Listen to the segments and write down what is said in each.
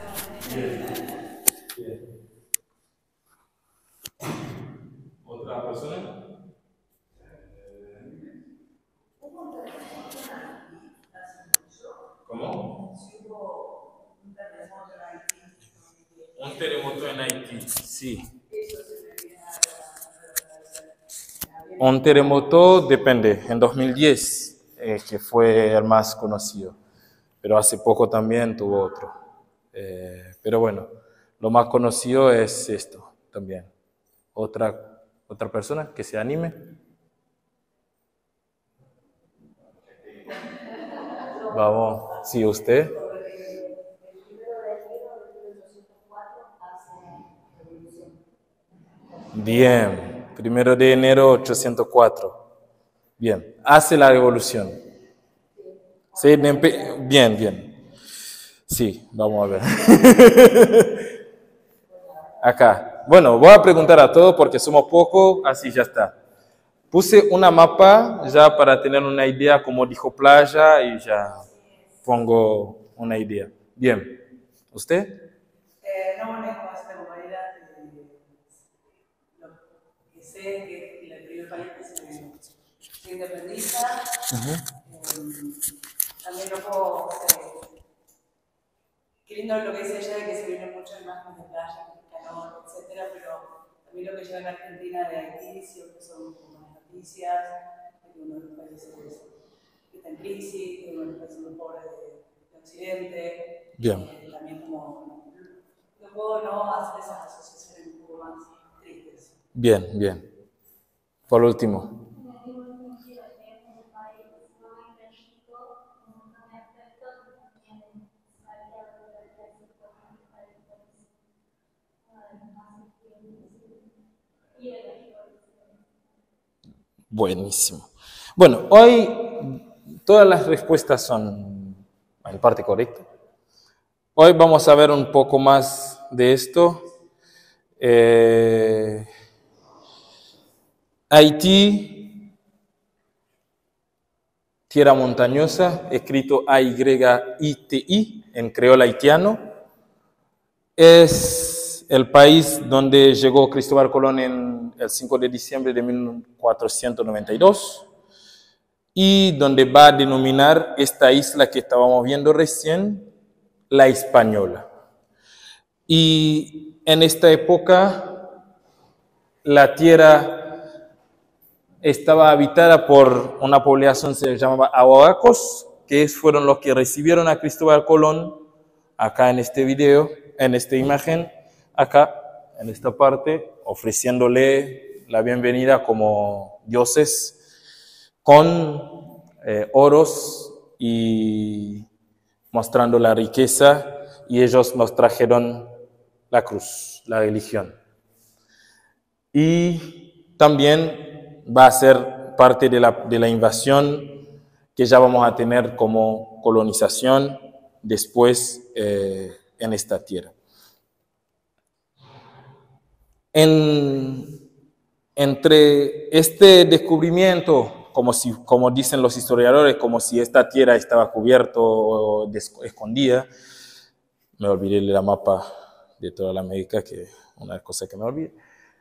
Bien. Bien. ¿Otra persona? ¿Cómo? Un terremoto en Haití, sí. Un terremoto depende, en 2010, que fue el más conocido, pero hace poco también tuvo otro. Pero bueno, lo más conocido es esto también. Otra persona que se anime. Vamos, sí, usted. Bien, 1 de enero 804. Bien, hace la revolución. Sí, bien, bien. Sí, vamos a ver. Acá. Bueno, voy a preguntar a todos porque somos pocos, así ya está. Puse una mapa ya para tener una idea, como dijo playa, y ya pongo una idea. Bien. ¿Usted? No manejo esta modalidad lo que sé que el primer país que se independiza. También no puedo, qué lindo lo que dice ella de que se vienen muchas imágenes de playa, calor, etcétera, pero también lo que llega en Argentina de Haití siempre son buenas noticias, de uno de los países que está en crisis, de uno de los países más pobres de Occidente. Bien. También como no puedo no hacer esas asociaciones un poco más tristes. Bien, bien. Por último. Buenísimo. Bueno, hoy todas las respuestas son en parte correctas. Hoy vamos a ver un poco más de esto. Haití, tierra montañosa, escrito A-Y-I-T-I en creol haitiano. Es el país donde llegó Cristóbal Colón en el 5 de diciembre de 1492 y donde va a denominar esta isla que estábamos viendo recién, la Española. Y en esta época la tierra estaba habitada por una población que se llamaba Ahuacos, que fueron los que recibieron a Cristóbal Colón, acá en este video, en esta imagen, acá, en esta parte, ofreciéndole la bienvenida como dioses, con oros y mostrando la riqueza, y ellos nos trajeron la cruz, la religión. Y también va a ser parte de la invasión que ya vamos a tener como colonización después en esta tierra. Entre este descubrimiento, como dicen los historiadores, como si esta tierra estaba cubierta o escondida, me olvidé de la mapa de toda la América, que es una cosa que me olvidé.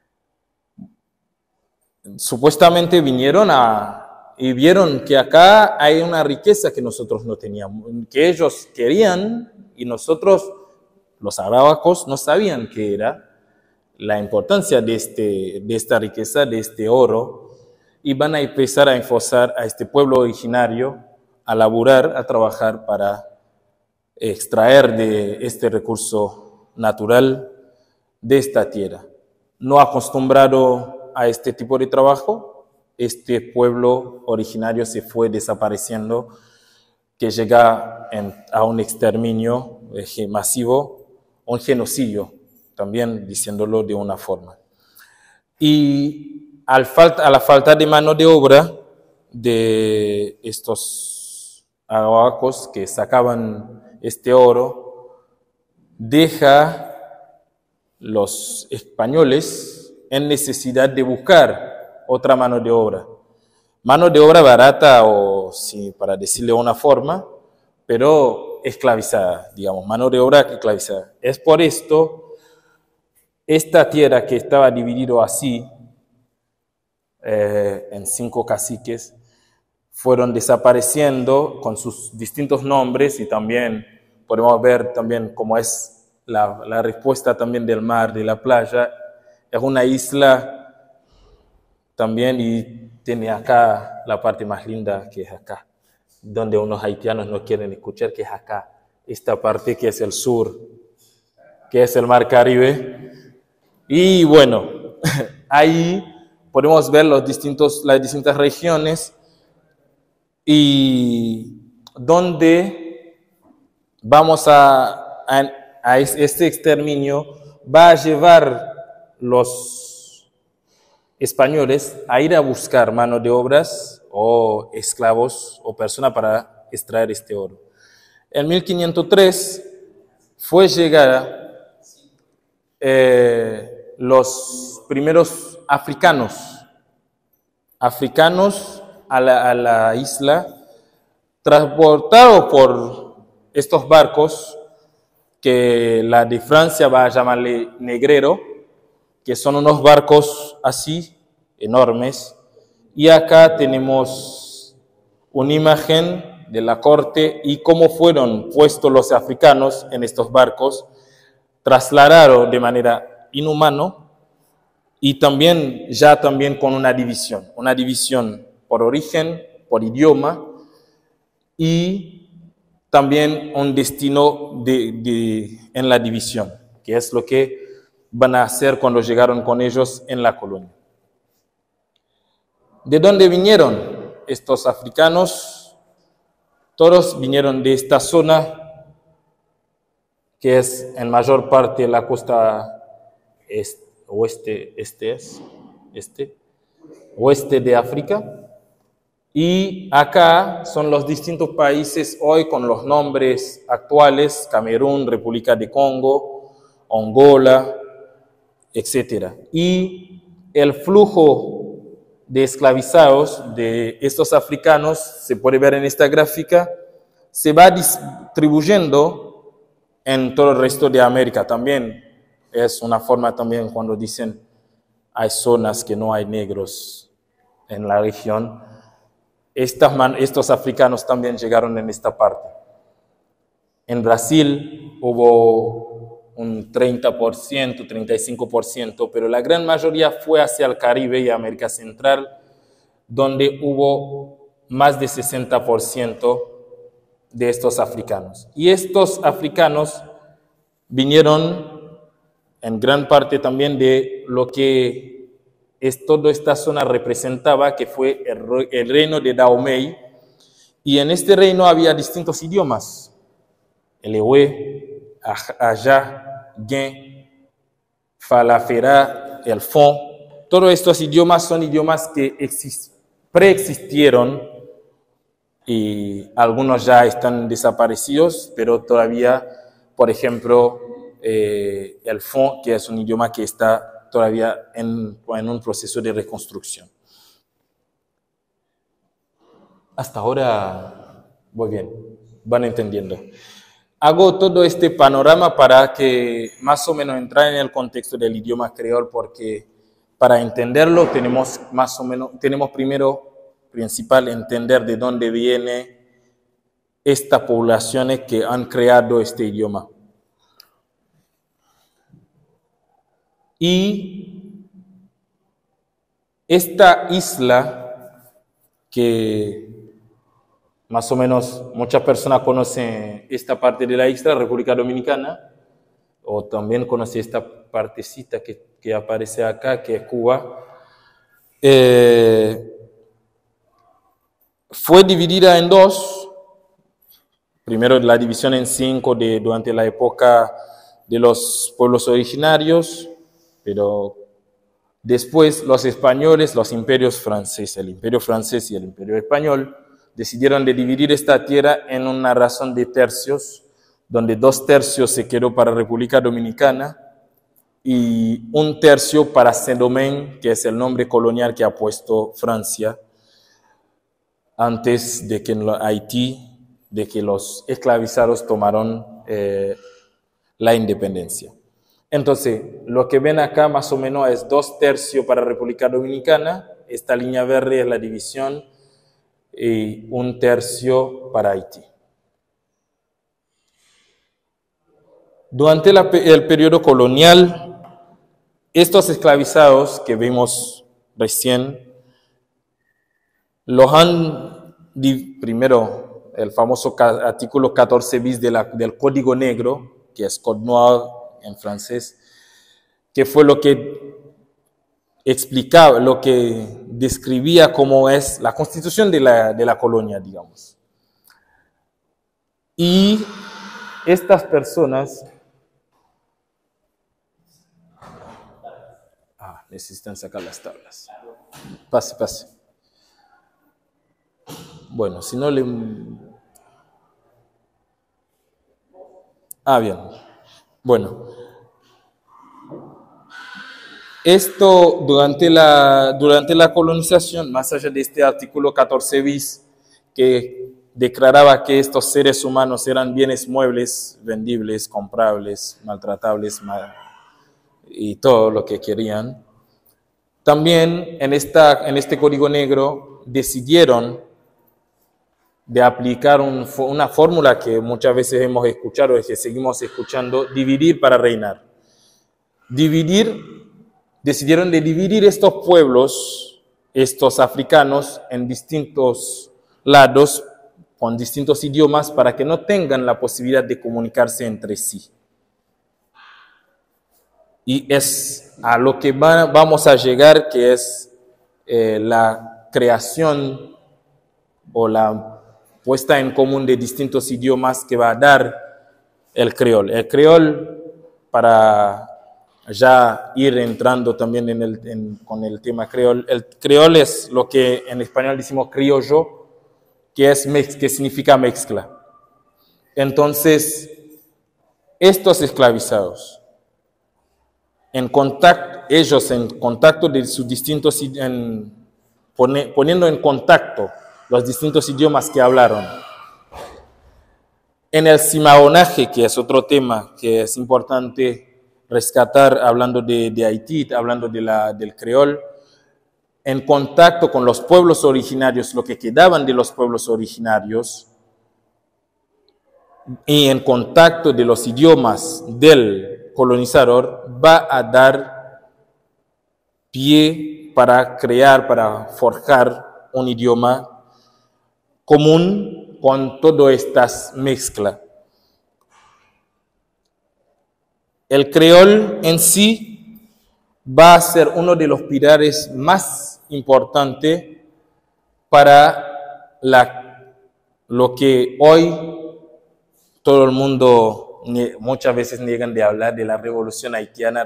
Supuestamente vinieron y vieron que acá hay una riqueza que nosotros no teníamos, que ellos querían y nosotros, los arábacos, no sabían qué era la importancia de esta riqueza, de este oro, y van a empezar a enforzar a este pueblo originario a laburar, a trabajar para extraer de este recurso natural de esta tierra. No acostumbrado a este tipo de trabajo, este pueblo originario se fue desapareciendo, que llega a un exterminio masivo, un genocidio, también diciéndolo de una forma. Y a la falta de mano de obra de estos arawacos que sacaban este oro, deja los españoles en necesidad de buscar otra mano de obra. Mano de obra barata, o sí, para decirle una forma, pero esclavizada, digamos, mano de obra esclavizada. Es por esto, esta tierra que estaba dividida así, en 5 caciques, fueron desapareciendo con sus distintos nombres, y también podemos ver también cómo es la respuesta también del mar, de la playa. Es una isla también, y tiene acá la parte más linda, que es acá, donde unos haitianos no quieren escuchar, que es acá, esta parte que es el sur, que es el mar Caribe. Y bueno, ahí podemos ver las distintas regiones, y donde vamos a este exterminio va a llevar los españoles a ir a buscar mano de obras o esclavos o personas para extraer este oro. En 1503 fue llegar los primeros africanos a la isla, transportados por estos barcos que la de Francia va a llamarle negrero, que son unos barcos así, enormes. Y acá tenemos una imagen de la corte y cómo fueron puestos los africanos en estos barcos, trasladados de manera inhumana, y también con una división por origen, por idioma, y también un destino en la división, que es lo que van a hacer cuando llegaron con ellos en la colonia. ¿De dónde vinieron estos africanos? Todos vinieron de esta zona, que es en mayor parte la costa oeste de África. Y acá son los distintos países hoy con los nombres actuales: Camerún, República de Congo, Angola, etc. Y el flujo de esclavizados de estos africanos, se puede ver en esta gráfica, se va distribuyendo en todo el resto de América. También es una forma también cuando dicen hay zonas que no hay negros en la región. Estos africanos también llegaron en esta parte. En Brasil hubo un 30%, 35%, pero la gran mayoría fue hacia el Caribe y América Central, donde hubo más de 60% de estos africanos. Y estos africanos vinieron en gran parte también de lo que toda esta zona representaba, que fue el reino de Dahomey, y en este reino había distintos idiomas: el Ewe, Aja, Gen, Falafera, el Fon. Todos estos idiomas son idiomas que preexistieron, y algunos ya están desaparecidos, pero todavía, por ejemplo, el Fon, que es un idioma que está todavía en un proceso de reconstrucción. Hasta ahora voy bien, van entendiendo. Hago todo este panorama para que más o menos entrar en el contexto del idioma creol, porque para entenderlo tenemos primero principal entender de dónde viene estas poblaciones que han creado este idioma. Y esta isla, que más o menos muchas personas conocen esta parte de la isla, República Dominicana, o también conocen esta partecita que aparece acá, que es Cuba, fue dividida en dos. Primero la división en 5 durante la época de los pueblos originarios, pero después los españoles, los imperios franceses, el imperio francés y el imperio español, decidieron de dividir esta tierra en una razón de tercios, donde 2 tercios se quedó para República Dominicana y 1 tercio para Saint-Domingue, que es el nombre colonial que ha puesto Francia antes de que Haití de que los esclavizados tomaron la independencia. Entonces, lo que ven acá más o menos es 2/3 para República Dominicana, esta línea verde es la división, y 1/3 para Haití. Durante el periodo colonial, estos esclavizados que vimos recién, los han, primero, el famoso artículo 14 bis del Código Negro, que es Code Noir en francés, que fue lo que explicaba, lo que describía cómo es la constitución de la colonia, digamos. Y estas personas necesitan sacar las tablas. Pase, pase. Bueno, si no le... bien. Bueno. Esto durante la colonización, más allá de este artículo 14 bis, que declaraba que estos seres humanos eran bienes muebles, vendibles, comprables, maltratables y todo lo que querían, también en este Código Negro decidieron de aplicar una fórmula que muchas veces hemos escuchado y que seguimos escuchando, dividir para reinar. Decidieron de dividir estos pueblos, estos africanos, en distintos lados, con distintos idiomas, para que no tengan la posibilidad de comunicarse entre sí. Y es a lo que vamos a llegar, que es la creación o la puesta en común de distintos idiomas que va a dar el creol. El creol, para ya ir entrando también con el tema creol, el creol es lo que en español decimos criollo, que significa mezcla. Entonces, estos esclavizados, ellos en contacto de sus distintos, poniendo en contacto los distintos idiomas que hablaron. En el cimarronaje, que es otro tema que es importante rescatar, hablando de Haití, hablando del creol, en contacto con los pueblos originarios, lo que quedaban de los pueblos originarios, y en contacto de los idiomas del colonizador, va a dar pie para crear, para forjar un idioma común con todas estas mezclas. El creol en sí va a ser uno de los pilares más importantes para lo que hoy todo el mundo muchas veces niegan de hablar de la revolución haitiana,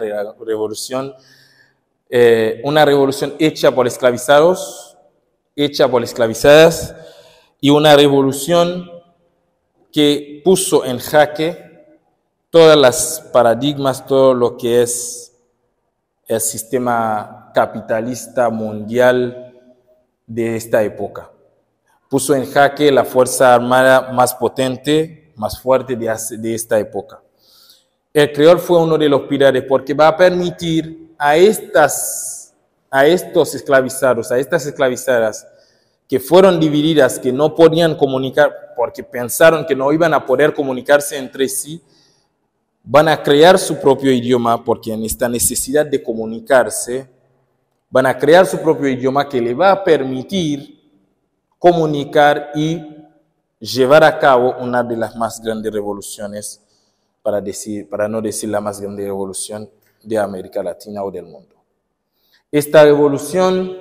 una revolución hecha por esclavizados, hecha por esclavizadas, y una revolución que puso en jaque todas las paradigmas, todo lo que es el sistema capitalista mundial de esta época. Puso en jaque la fuerza armada más potente, más fuerte de esta época. El creol fue uno de los pilares porque va a permitir a estos esclavizados, a estas esclavizadas que fueron divididas, que no podían comunicar porque pensaron que no iban a poder comunicarse entre sí, van a crear su propio idioma porque en esta necesidad de comunicarse, van a crear su propio idioma que le va a permitir comunicar y llevar a cabo una de las más grandes revoluciones, para no decir la más grande revolución de América Latina o del mundo. Esta revolución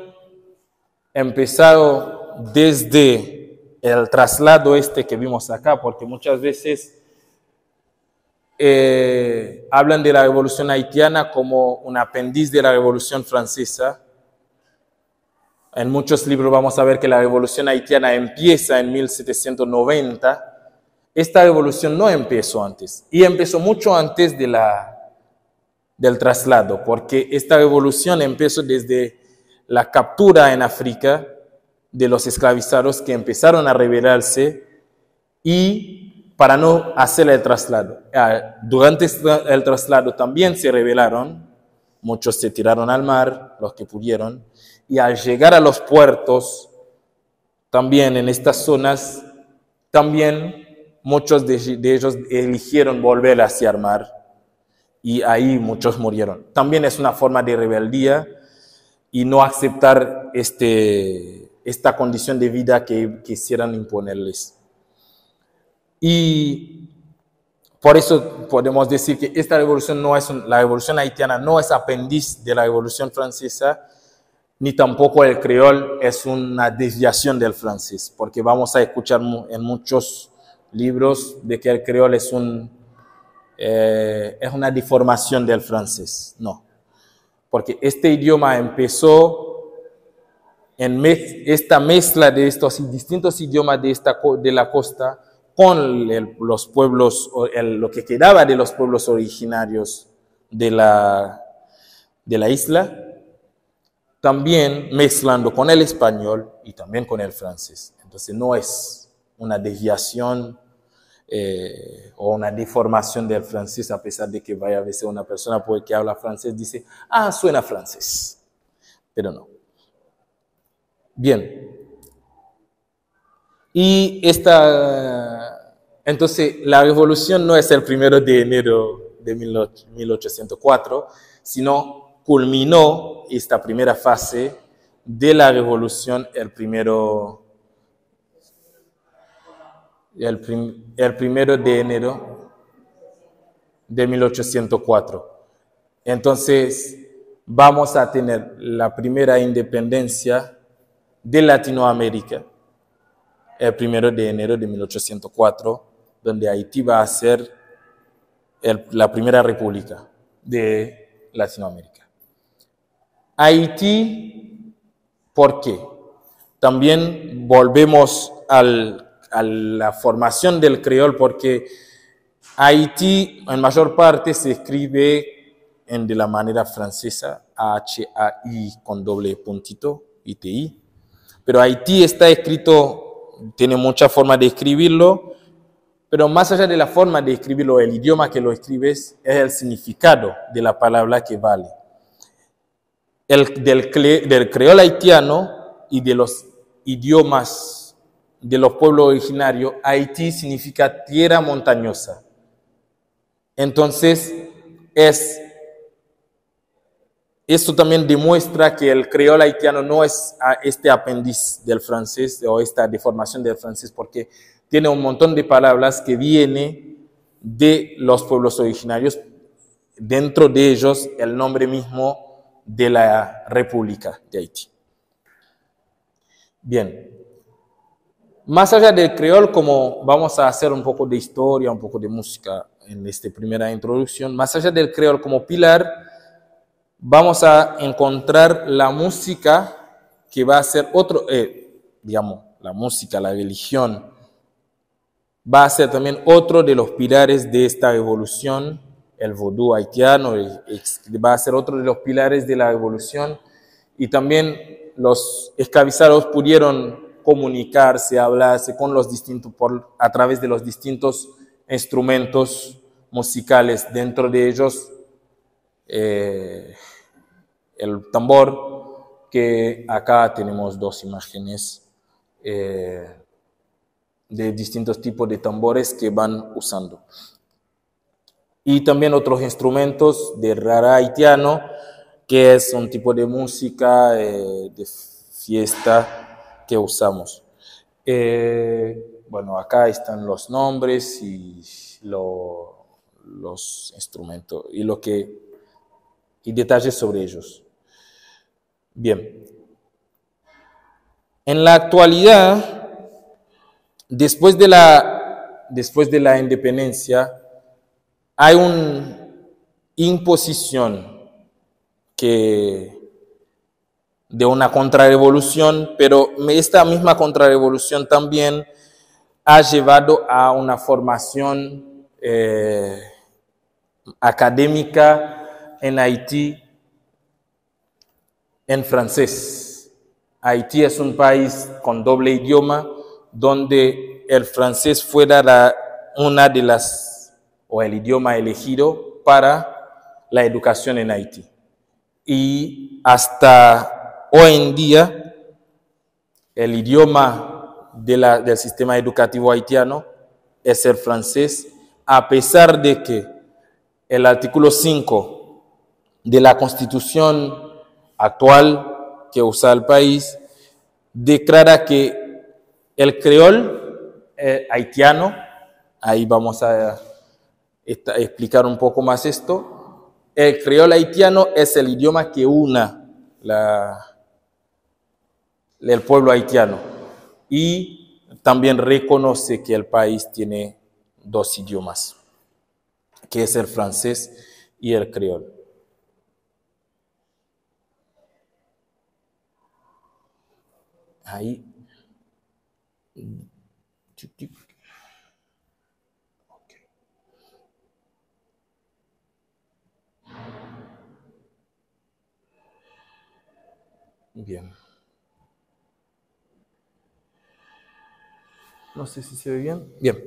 empezó desde el traslado que vimos acá, porque muchas veces hablan de la revolución haitiana como un apéndice de la revolución francesa. En muchos libros vamos a ver que la revolución haitiana empieza en 1790. Esta revolución no empezó antes, y empezó mucho antes del traslado, porque esta revolución empezó desde la captura en África de los esclavizados que empezaron a rebelarse y para no hacer el traslado. Durante el traslado también se rebelaron, muchos se tiraron al mar, los que pudieron, y al llegar a los puertos, también en estas zonas, también muchos de ellos eligieron volver hacia el mar, y ahí muchos murieron. También es una forma de rebeldía y no aceptar esta condición de vida que quisieran imponerles. Y por eso podemos decir que esta revolución la revolución haitiana no es apéndice de la revolución francesa, ni tampoco el creol es una desviación del francés, porque vamos a escuchar en muchos libros de que el creol es una deformación del francés. No, porque este idioma empezó en esta mezcla de estos distintos idiomas de la costa con los pueblos, lo que quedaba de los pueblos originarios de la isla, también mezclando con el español y también con el francés. Entonces no es una desviación o una deformación del francés, a pesar de que vaya a veces una persona que habla francés dice, suena francés, pero no. Bien. Y entonces la revolución no es el 1 de enero de 1804, sino culminó esta primera fase de la revolución el 1 de enero de 1804. Entonces vamos a tener la primera independencia de Latinoamérica el 1 de enero de 1804, donde Haití va a ser la primera república de Latinoamérica. Haití, ¿por qué? También volvemos a la formación del creol, porque Haití en mayor parte se escribe de la manera francesa, H-A-I con doble puntito, I-T-I, pero Haití está escrito, tiene muchas formas de escribirlo, pero más allá de la forma de escribirlo, el idioma que lo escribes es el significado de la palabra que vale. Del creol haitiano y de los idiomas de los pueblos originarios, Haití significa tierra montañosa. Entonces, esto también demuestra que el creol haitiano no es este apéndice del francés o esta deformación del francés, porque tiene un montón de palabras que vienen de los pueblos originarios, dentro de ellos el nombre mismo de la República de Haití. Bien, más allá del creol, como vamos a hacer un poco de historia, un poco de música en esta primera introducción, más allá del creol como pilar, vamos a encontrar la música que va a ser la música, la religión, va a ser también otro de los pilares de esta revolución. El vodú haitiano va a ser otro de los pilares de la revolución, y también los esclavizados pudieron comunicarse, hablarse con los distintos, a través de los distintos instrumentos musicales, dentro de ellos el tambor, que acá tenemos dos imágenes de distintos tipos de tambores que van usando. Y también otros instrumentos de rara haitiano, que es un tipo de música de fiesta que usamos. Bueno, acá están los nombres y los instrumentos y detalles sobre ellos. Bien. En la actualidad, después de la independencia, hay una imposición de una contrarrevolución, pero esta misma contrarrevolución también ha llevado a una formación académica en Haití en francés. Haití es un país con doble idioma, donde que el francés fuera una de las, o el idioma elegido para la educación en Haití. Y hasta hoy en día, el idioma del sistema educativo haitiano es el francés, a pesar de que el artículo 5 de la Constitución actual que usa el país declara que el creol haitiano, ahí vamos a explicar un poco más esto, el creol haitiano es el idioma que una el pueblo haitiano y también reconoce que el país tiene dos idiomas, que es el francés y el creol. Ahí. Bien. No sé si se ve bien. Bien.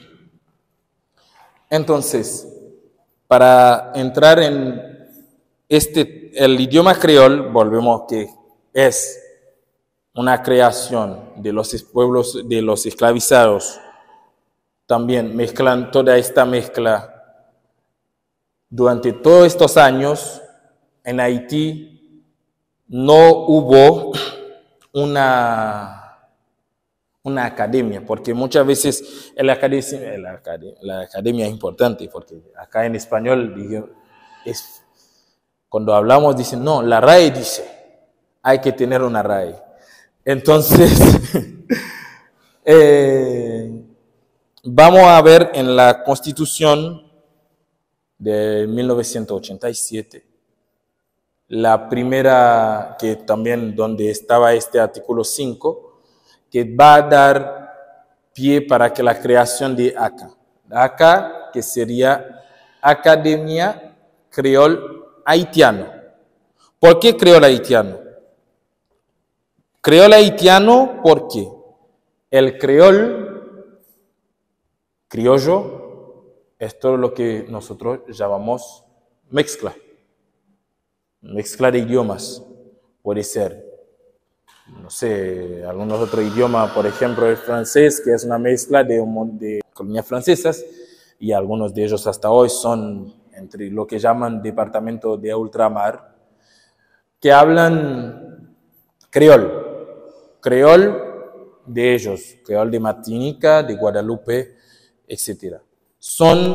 Entonces, para entrar en el idioma creol, volvemos que es una creación de los pueblos, de los esclavizados. También mezclan toda esta mezcla. Durante todos estos años, en Haití no hubo una academia, porque muchas veces la academia es importante, porque acá en español cuando hablamos dicen, no, la RAE dice, hay que tener una RAE. Entonces, vamos a ver en la Constitución de 1987, la primera, que también donde estaba este artículo 5, que va a dar pie para que la creación de ACA. ACA, que sería Academia Creol Haitiano. ¿Por qué creol haitiano? Creol haitiano porque el criollo, es todo lo que nosotros llamamos mezcla de idiomas. Puede ser, no sé, algunos otros idiomas, por ejemplo el francés, que es una mezcla de colonias francesas, y algunos de ellos hasta hoy son entre lo que llaman departamento de ultramar, que hablan creol de ellos, creol de Martinica, de Guadalupe, etc. Son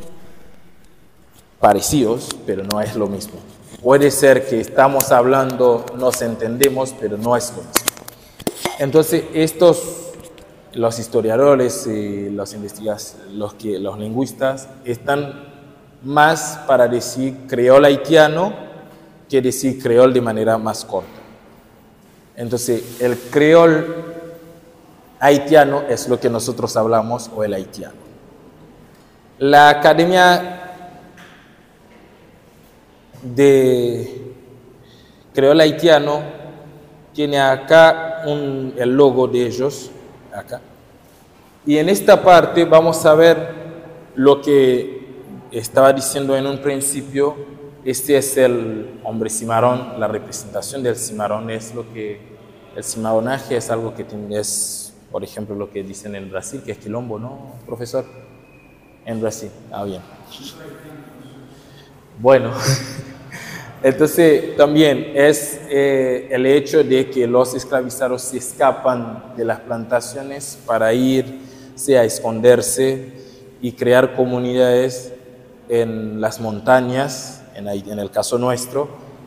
parecidos, pero no es lo mismo. Puede ser que estamos hablando, nos entendemos, pero no es lo mismo. Entonces, los historiadores y los investigadores, los lingüistas, están más para decir creol haitiano que decir creol de manera más corta. Entonces, el creol haitiano es lo que nosotros hablamos, o el haitiano. La Academia de creol haitiano tiene acá el logo de ellos, acá. Y en esta parte vamos a ver lo que estaba diciendo en un principio. Este es el hombre cimarrón, la representación del cimarrón es lo que, el cimarronaje es algo que es, por ejemplo, lo que dicen en Brasil, que es quilombo, ¿no, profesor? En Brasil, bien. Bueno, entonces también es el hecho de que los esclavizados se escapan de las plantaciones para irse a esconderse y crear comunidades en las montañas, en el caso nuestro,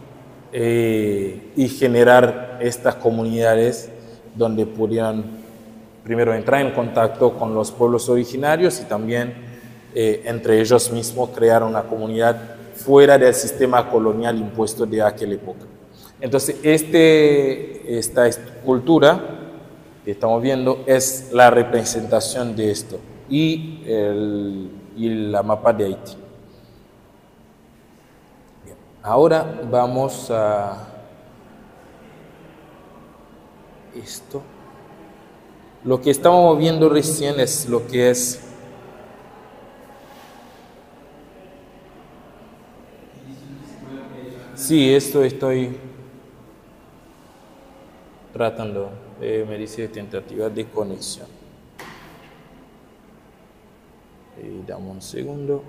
y generar estas comunidades donde pudieran primero entrar en contacto con los pueblos originarios y también entre ellos mismos crear una comunidad fuera del sistema colonial impuesto de aquella época. Entonces, esta escultura que estamos viendo es la representación de esto y la mapa de Haití. Bien. Ahora vamos a esto. Lo que estamos viendo recién es lo que es sí, esto estoy tratando. Me dice tentativa de conexión. Dame un segundo.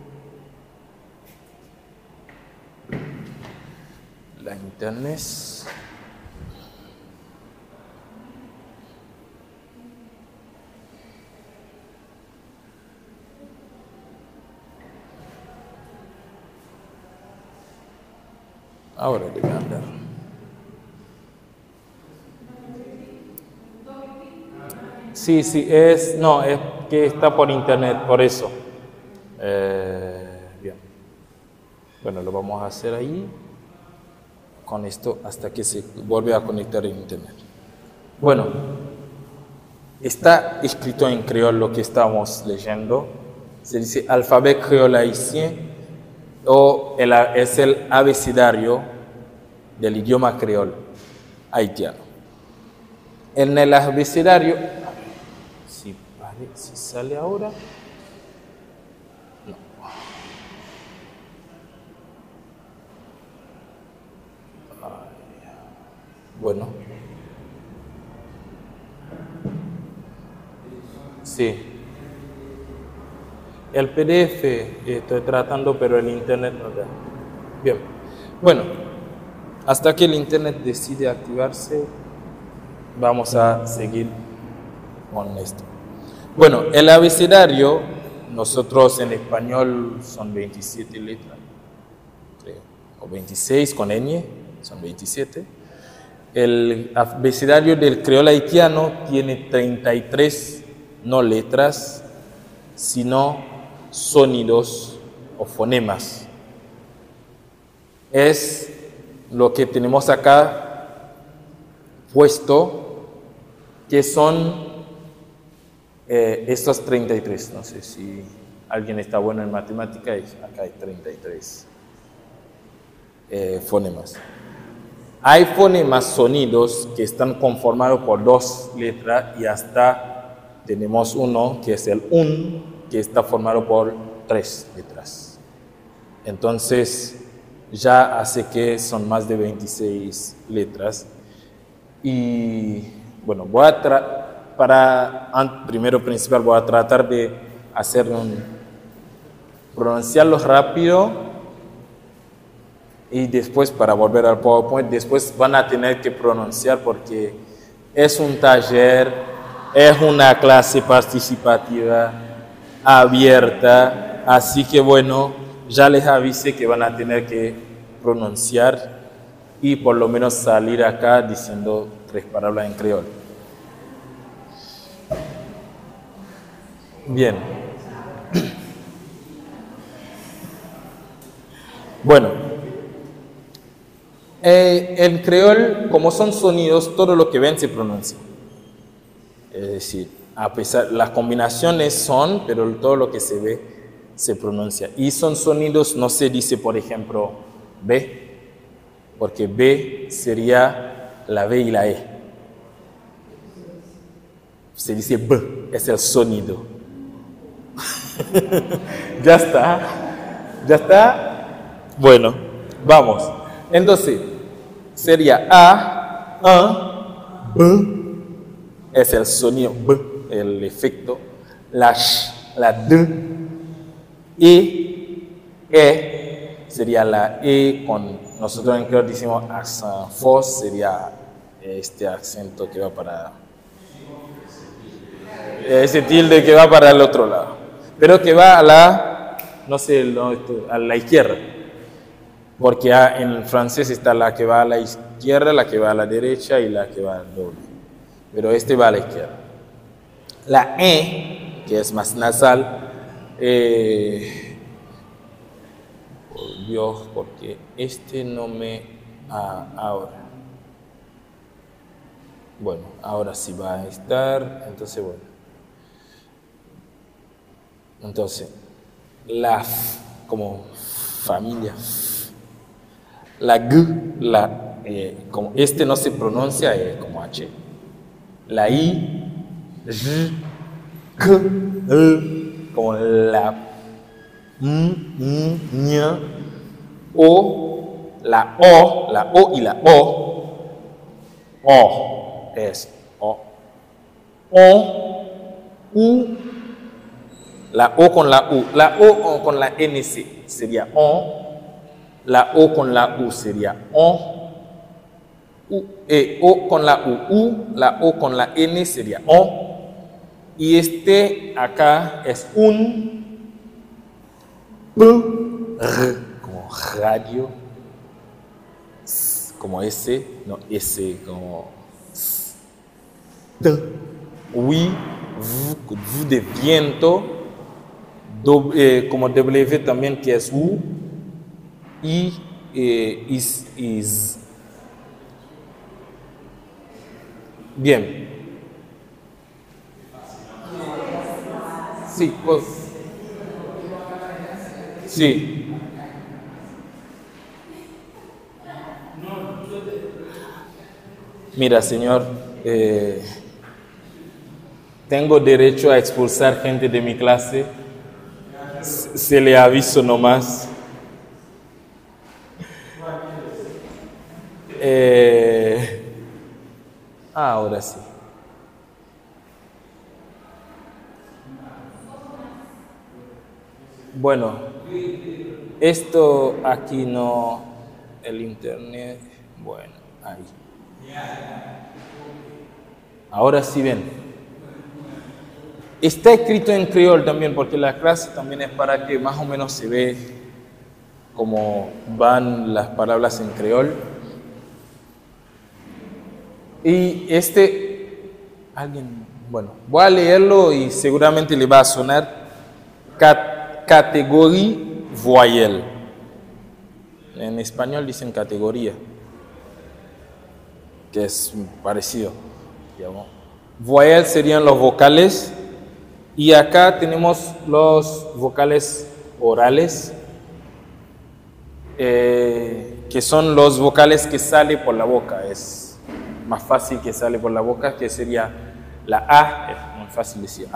La internet. Ahora debe andar. Sí, es que está por internet, por eso. Bien. Bueno, lo vamos a hacer ahí con esto hasta que se vuelva a conectar en internet. Bueno, está escrito en creol lo que estamos leyendo. Se dice alfabeto creol haïtien es el abecedario del idioma creol haitiano. En el abecedario, si sale ahora, no. Bueno, sí. El PDF estoy tratando, pero el internet no da. Bien. Bueno, hasta que el internet decide activarse, vamos a seguir con esto. Bueno, el abecedario, nosotros en español son 27 letras, creo, o 26 con ñ, son 27. El abecedario del creol haitiano tiene 33, no letras, sino sonidos o fonemas. Es lo que tenemos acá puesto, que son estos 33. No sé si alguien está bueno en matemática, acá hay 33 fonemas. Hay fonemas, sonidos, que están conformados por 2 letras y hasta tenemos uno que es el un, que está formado por 3 letras. Entonces, ya hace que son más de 26 letras. Y bueno, primero principal voy a tratar de hacer pronunciarlo rápido. Y después, para volver al PowerPoint, después van a tener que pronunciar porque es un taller, es una clase participativa, abierta. Así que bueno, ya les avisé que van a tener que pronunciar y por lo menos salir acá diciendo 3 palabras en creol. Bien. Bueno. En creol, como son sonidos, todo lo que ven se pronuncia. Es decir, a pesar, las combinaciones son, pero todo lo que se ve se pronuncia. Y son sonidos, no se dice, por ejemplo, B, porque B sería la B y la E. Se dice B, es el sonido. ¿Ya está? ¿Ya está? Bueno, vamos. Entonces, sería A, B, es el sonido B, el efecto, la sh, la D, E sería la E con, nosotros en creol decimos accent fort, sería este acento que va para, ese tilde que va para el otro lado, pero que va a la, no sé, a la izquierda. Porque en francés está la que va a la izquierda, la que va a la derecha y la que va al doble. Pero este va a la izquierda. La E, que es más nasal, por Dios, porque este no me... ahora. Bueno, ahora sí va a estar, entonces bueno. Entonces, la F, como familia. La G, como este no se pronuncia como H. La I, como la ñ, o, la O y la O es O, U, la O con la U, la O con la NC sería O, la O con la U sería O, O con la U, la O con la N sería O, y este acá es un R, como radio, como S, no S, como T, oui, V de viento, como W también que es U, y is. Bien. Sí, pues. Sí. Mira, señor, tengo derecho a expulsar gente de mi clase. Se le aviso nomás. Ahora sí. Bueno, esto aquí no, el internet, bueno, ahí. Ahora sí ven. Está escrito en creol también, porque la clase también es para que más o menos se ve cómo van las palabras en creol. Y bueno, voy a leerlo y seguramente le va a sonar. Categoría voyelle. En español dicen categoría, que es parecido. Digamos. Voyelle serían los vocales, y acá tenemos los vocales orales, que son los vocales que salen por la boca. Es más fácil que sale por la boca, que sería la A, es muy fácil decir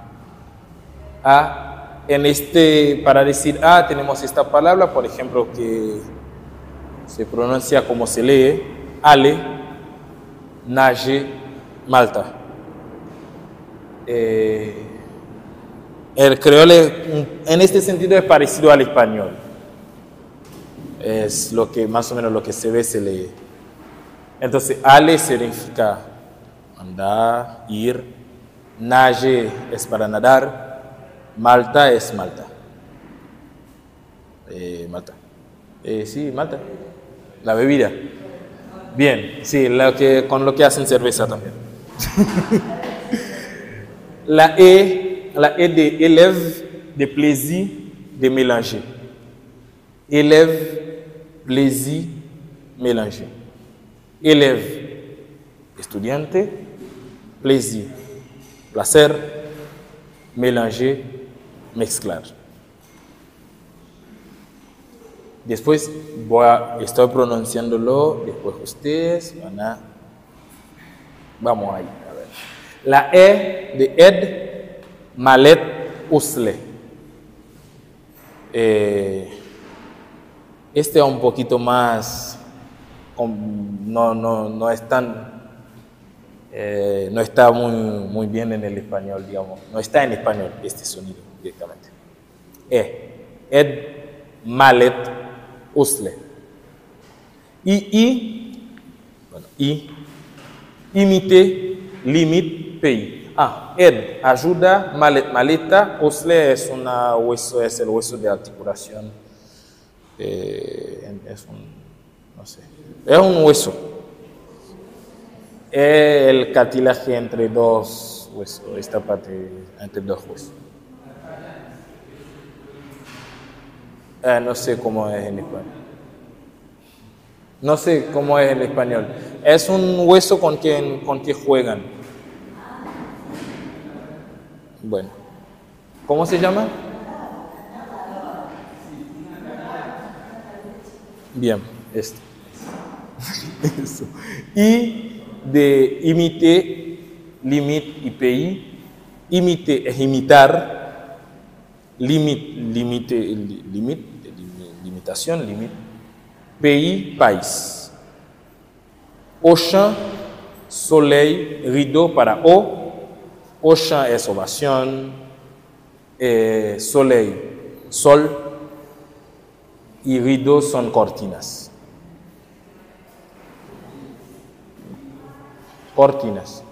A. Para decir A tenemos esta palabra, por ejemplo, que se pronuncia como se lee, ale, nage, Malta. El creol en este sentido es parecido al español. Es lo que más o menos lo que se ve, se lee. Entonces, ale significa andar, ir, nage es para nadar, Malta es Malta. Malta. Sí, Malta. La bebida. Bien, sí, con lo que hacen cerveza también. La E de élève, de plaisir, de mélanger. Élève, plaisir, mélanger. Élève, estudiante, plaisir, placer, mélanger, mezclar. Después estoy pronunciándolo, después ustedes vamos ahí, a ver. La E de Ed, Malet, Usle. Este es un poquito más, no es tan, no está muy bien en el español, digamos. No está en español este sonido directamente. Ed, Malet, Usle. Imite, limite, pays. Ed, ayuda, Malet, maleta, Usle es el hueso de articulación. Es un hueso. El cartílago entre dos huesos, esta parte entre dos huesos. No sé cómo es en español. No sé cómo es en español. Es un hueso con que juegan. Bueno. ¿Cómo se llama? Bien, esto. Eso. Y de imite, limite y pays. Imiter es imitar. Limitación, limite. Pays, país. Ocean, soleil, rideau para O. Ocean es ovación. Soleil, sol. Y rideau son cortinas. Cortinas.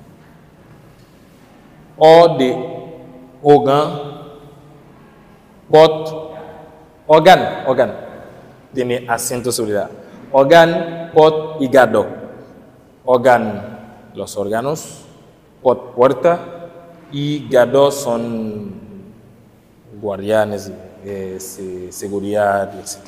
O de organ, pot, organ, tiene acento sobre la. Organ, pot y gado. Organ, los órganos, pot, puerta, y gado son guardianes, seguridad, etc.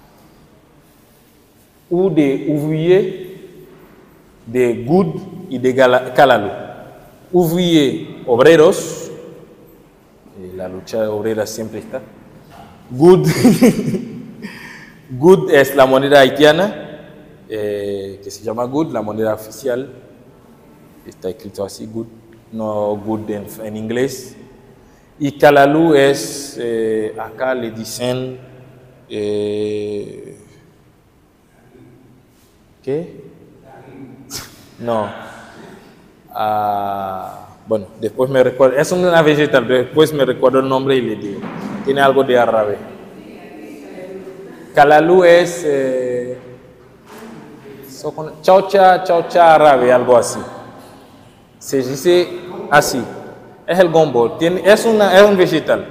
U de ouvrier, de good y de calalu. Ouvrier, obreros, la lucha obrera siempre está. Good, good es la moneda haitiana, que se llama good, la moneda oficial. Está escrito así, good, no good en inglés. Y calalu es, acá le dicen, ¿qué? No. Bueno, después me recuerdo, es una vegetal, después me recuerdo el nombre y le digo, tiene algo de árabe. Calalu es chaucha árabe, algo así. Se dice así, es el gombo, es un vegetal.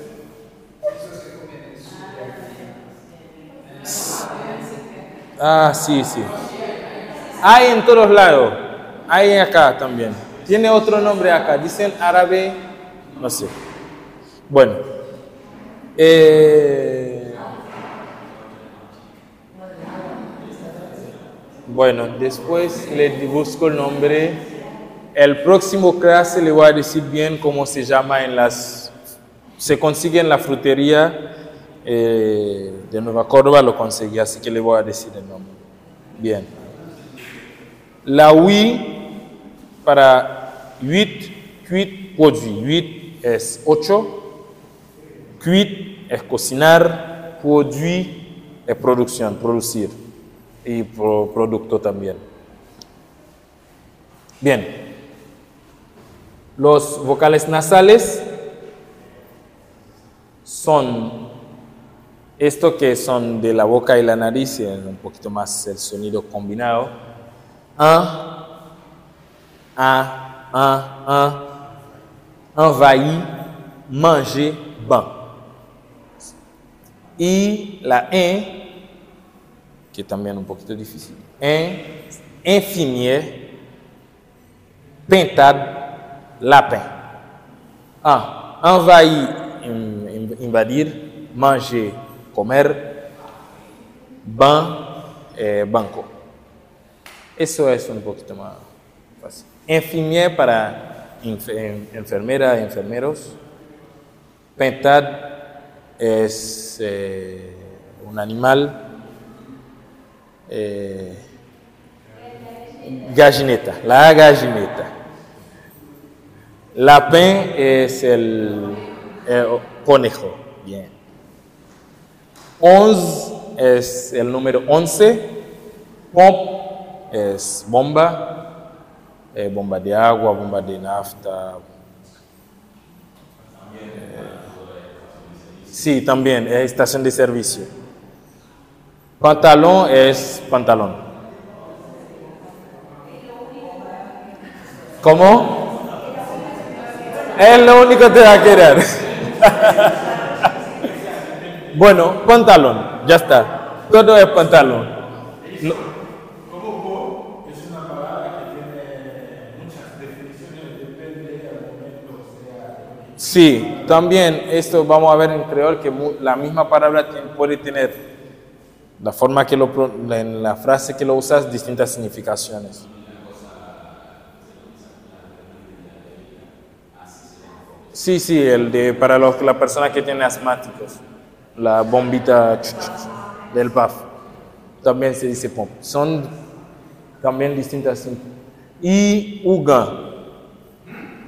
Sí. Hay en todos lados. Hay acá también. Tiene otro nombre acá. Dicen árabe, no sé. Bueno. Bueno, después le busco el nombre. El próximo clase le voy a decir bien cómo se llama se consigue en la frutería de Nueva Córdoba, lo conseguí, así que le voy a decir el nombre. Bien. La oui para 8 produits. 8 es 8. Cuit es cocinar. Produit es producción, producir. Y producto también. Bien. Los vocales nasales son esto que son de la boca y la nariz, un poquito más el sonido combinado. Envahir, manger, ban. Y la que también es un poquito difícil. Infimier, pintade, lapin. Envahir, invadir, manger, comer, ban, banco. Eso es un poquito más fácil. Infirmier para enfermera, enfermeros. Pintade es un animal. Gallineta, la gallineta. Lapin es el conejo. Bien. 11 es el número 11. Pompe es bomba. Bomba de agua, bomba de nafta. Sí, también es estación de servicio. Pantalón es pantalón. ¿Cómo? Es lo único que te va a querer. Bueno, pantalón, ya está. Todo es pantalón. No. Como es una palabra que tiene muchas definiciones, depende del momento que sea. Sí, también esto vamos a ver en creol que la misma palabra puede tener la forma que en la frase que lo usas distintas significaciones. Sí, para la persona que tiene asmáticos, la bombita del PAF, también se dice pomp. Son también distintas. Y ugan,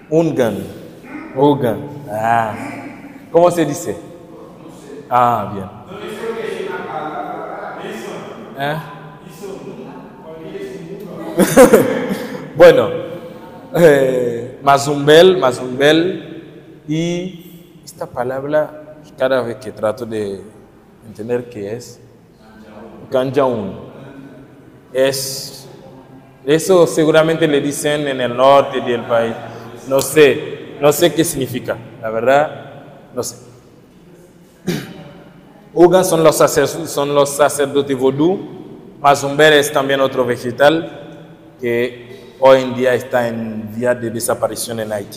Ungan. Ungan. Ah. ¿Cómo se dice? Ah, bien. Bueno, Mazumbel y esta palabra, cada vez que trato de entender qué es, Ganjaun. Eso seguramente le dicen en el norte del país. No sé qué significa, la verdad, no sé. Ugan son los sacerdotes vodú. Mazumbel es también otro vegetal que hoy en día está en vía de desaparición en Haití.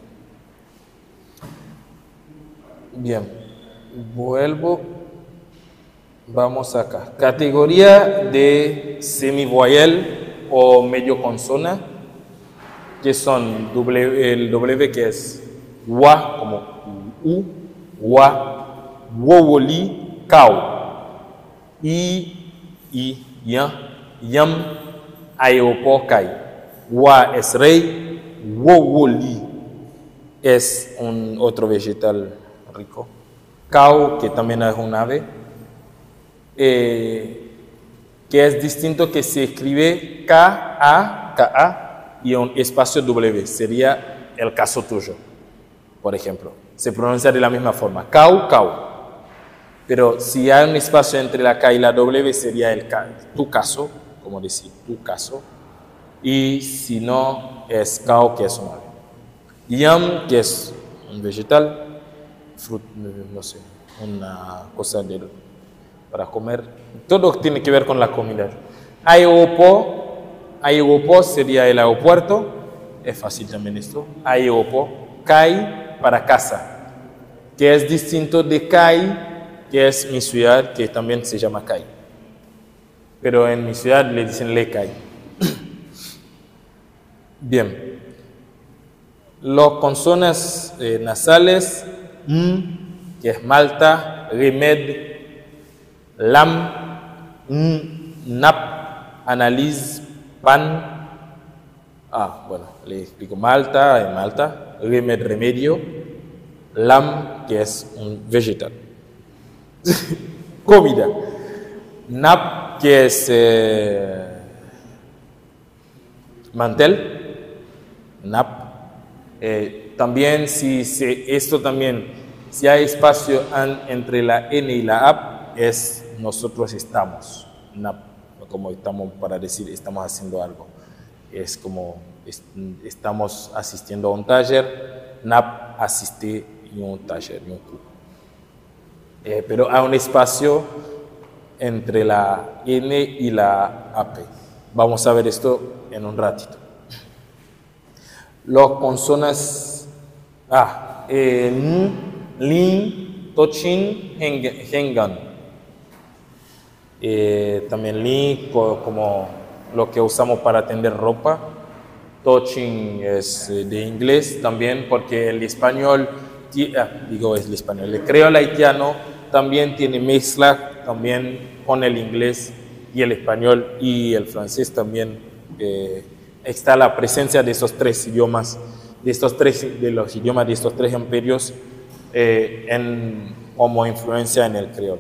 Bien, vuelvo. Vamos acá. Categoría de semivoyel o medio consona, que son el W que es wa, como u, wa, wowoli, cao, y, yam, aeopo, kai. Wa es rey, wowoli es un otro vegetal rico. Cao, que también es un ave. Que es distinto, que se escribe K-A y un espacio W. Sería el caso tuyo, por ejemplo. Se pronuncia de la misma forma. Cau, cau. Pero si hay un espacio entre la K y la W, sería tu caso, como decir, tu caso. Y si no, es cao, que es un ave. Yam, que es un vegetal, no sé, una cosa para comer. Todo tiene que ver con la comida. Aeopo sería el aeropuerto. Es fácil también esto. Aeopo. Kai, para casa. Que es distinto de Kai, que es mi ciudad, que también se llama Kai. Pero en mi ciudad le dicen Lecay. Bien. Los consonas nasales, que es Malta, Remed, Lam, Nap, Analiz, Pan. Bueno, le explico. Malta, remedio, Lam, que es un vegetal. Comida. Nap, que es mantel. Nap. También, si hay espacio entre la N y la A, es nosotros estamos, como estamos para decir estamos haciendo algo. Es como estamos asistiendo a un taller, NAP asiste a un taller, pero hay un espacio entre la N y la AP. Vamos a ver esto en un ratito. Los consonas Lin, Tochin, Hengan. También Lin, como lo que usamos para tender ropa. Tochin es de inglés también, porque el español, el creol haitiano también tiene mezcla también con el inglés y el español y el francés también. Está la presencia de esos tres idiomas, de los idiomas de estos tres imperios como influencia en el creol.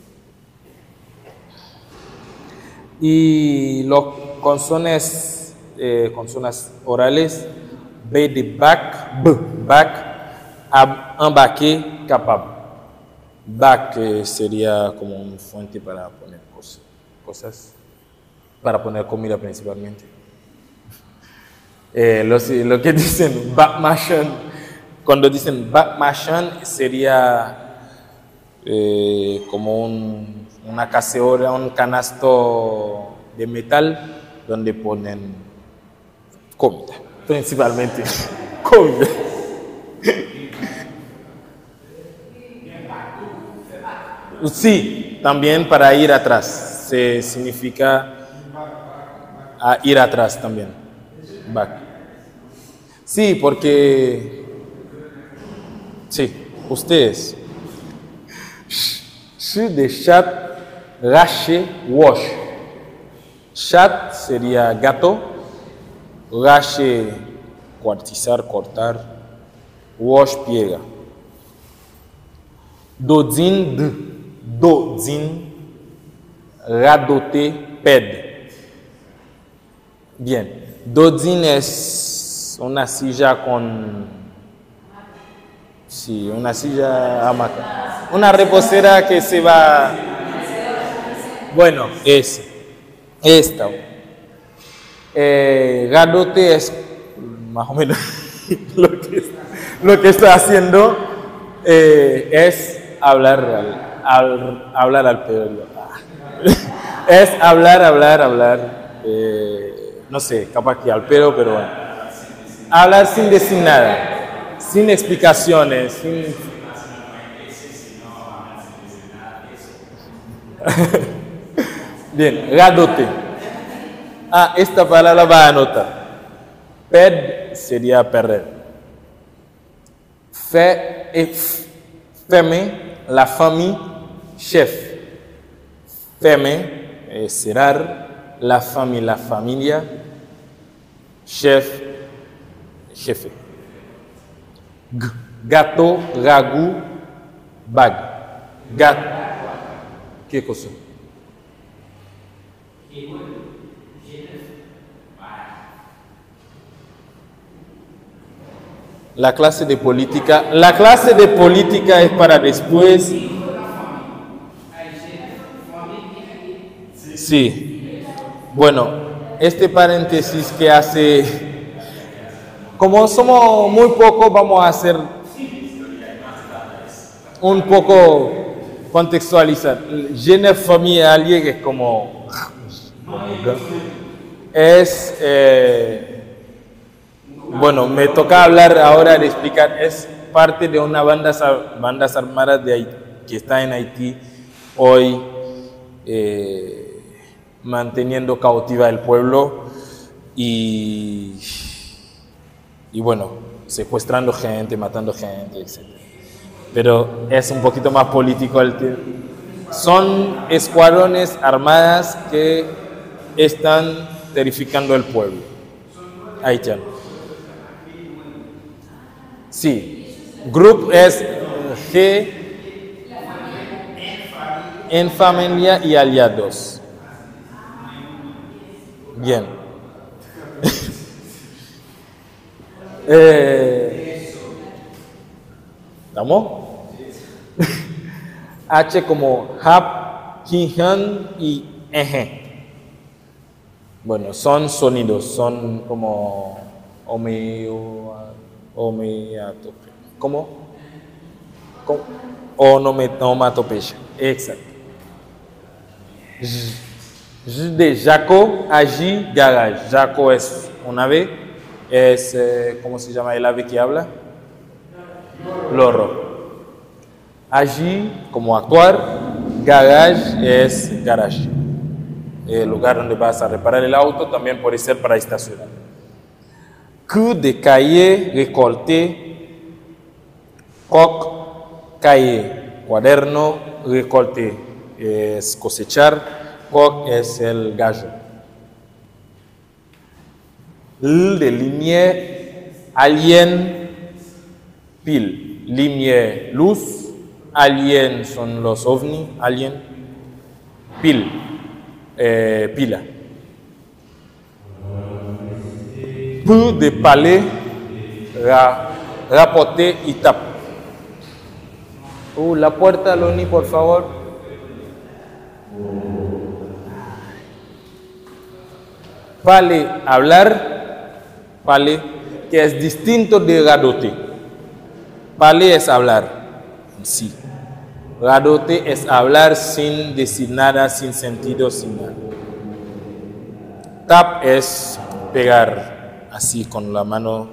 Y los consonas orales, B de bac, ambaque, capab. Bac sería como una fuente para poner cosas, para poner comida principalmente. Lo que dicen backmashan, cuando dicen backmashan sería como una cacerola, un canasto de metal donde ponen comida, principalmente comida. Sí, también para ir atrás, significa ir atrás también. Back. Sí, porque ustedes. De chat, rache, wash. Chat sería gato, rache descuartizar, cortar. Wash, piega. Dodin, radote, ped. Bien. Dodin es una silla con... Sí, una silla hamaca. Una reposera que se va... Bueno, esta. Radote es más o menos lo que está haciendo es hablar al pedo. Es hablar. No sé, capaz que al pedo, pero bueno. Hablar sin decir nada, sin explicaciones, sin... Bien, radote. Esta palabra va a anotar. Ped sería perder. Feme, la famille, chef. Feme, cerrar. La famille, la familia. Chef, jefe. Gato, ragu, bag. Gato. ¿Qué cosa? La clase de política es para después. Sí. Bueno, este paréntesis que hace, como somos muy pocos, vamos a hacer un poco contextualizar. Jeune famille allié, que es como es bueno, me toca hablar ahora de explicar, es parte de una bandas armadas de Haití, que está en Haití hoy, manteniendo cautiva el pueblo y bueno, secuestrando gente, matando gente, etc. Pero es un poquito más político el tema. Son escuadrones armadas que están terrificando el pueblo haitiano. Sí, group es G, en familia y aliados. Bien. ¿Estamos? H como hap, kihan y eje. Bueno, son sonidos, son como homeatope. ¿Cómo? Onomatopeya. Exacto. De Jaco, allí, garage. Jaco es un ave, es, ¿cómo se llama el ave que habla? Loro. Allí, como actuar, garage es garage. El lugar donde vas a reparar el auto también puede ser para estacionar. Q de cahier, recolté, coq, cahier, cuaderno, recolté es cosechar, coq es el gallo. L de limier, alien, pil, limier, luz, alien son los ovni, alien, pil, pila. P de palais, rapote y tap. La puerta, Loni, por favor. Palais, hablar. Palais, que es distinto de radote. Palais es hablar. Sí. Radote es hablar sin decir nada, sin sentido, sin nada. Tap es pegar así con la mano.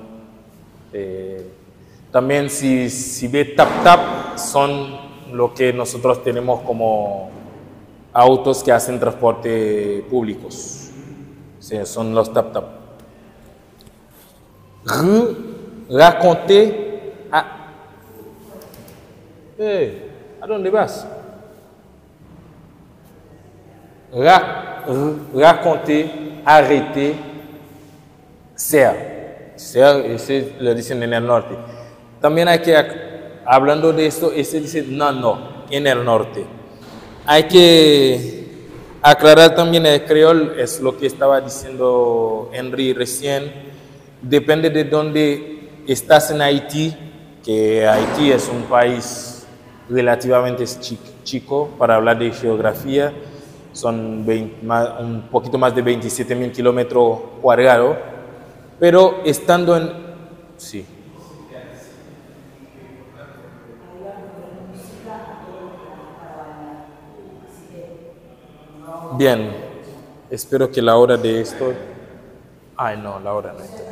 También si ve tap, son lo que nosotros tenemos como autos que hacen transporte públicos. Sí, son los tap. Raconter. ¿A dónde vas? Raconter, arrêter, ser. Ese lo dicen en el norte. También hay que, hablando de esto, ese dice no, en el norte. Hay que aclarar también el creol, es lo que estaba diciendo Henry recién. Depende de dónde estás en Haití, que Haití es un país relativamente chico para hablar de geografía. Son un poquito más de 27.000 kilómetros cuadrados. Pero estando en... Sí. Bien, espero que la hora de esto... Ay, no, la hora no está.